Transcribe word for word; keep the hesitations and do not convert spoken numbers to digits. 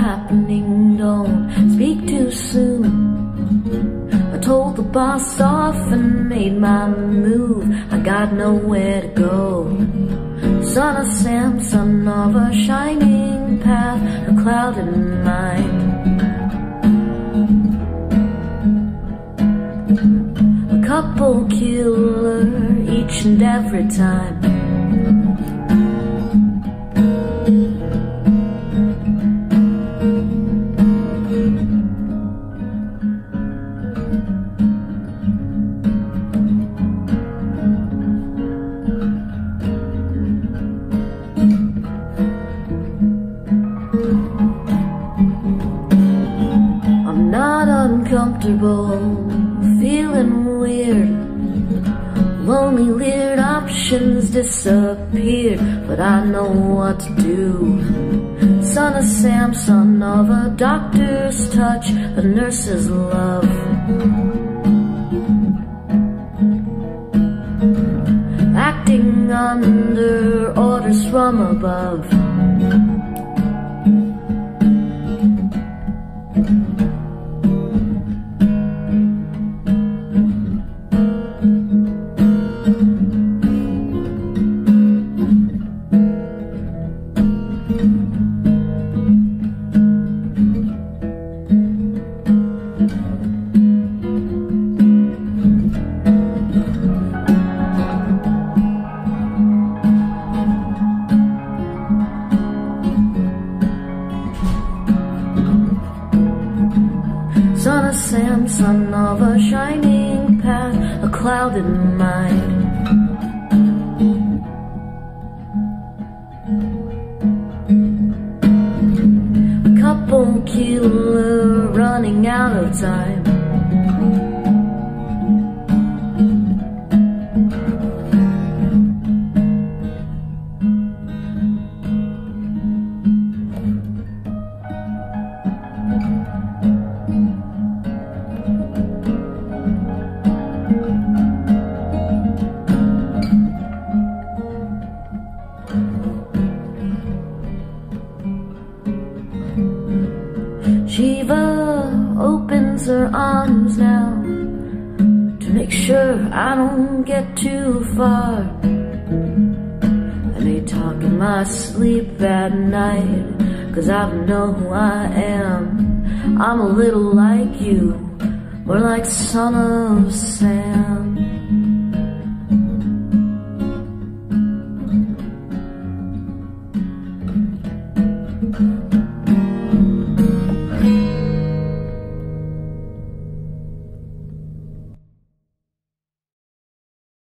happening, don't speak too soon. I told the boss off and made my move. I got nowhere to go. Son of Sam, son of a shining path, a clouded mind. A couple killer each and every time. Not uncomfortable, feeling weird. Lonely leered options disappeared, but I know what to do. Son of Sam, son of a doctor's touch, a nurse's love. Acting under orders from above. Son of Sam, son of a shining path, a clouded mind. A couple killer running out of time. Shiva opens her arms now to make sure I don't get too far. I may talk in my sleep at night, 'cause I know who I am. I'm a little like you, more like Son of Sam.